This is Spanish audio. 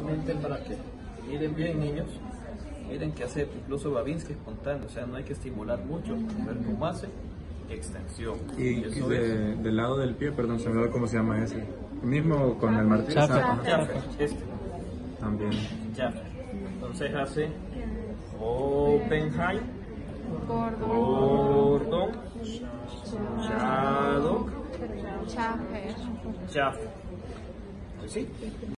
solamente para que miren bien, niños. Miren que hace incluso Babinski espontáneo, o sea, no hay que estimular mucho, ver cómo hace extensión. Y del lado del pie, perdón, se me olvidó cómo se llama ese. Mismo con el martillo. Jaffer, También. Jaffer. Entonces hace open high, gordo, shadow, Jaffer. ¿Sí?